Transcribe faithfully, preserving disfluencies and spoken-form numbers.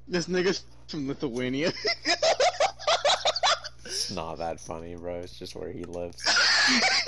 This nigga's from Lithuania. It's not that funny, bro. It's just where he lives.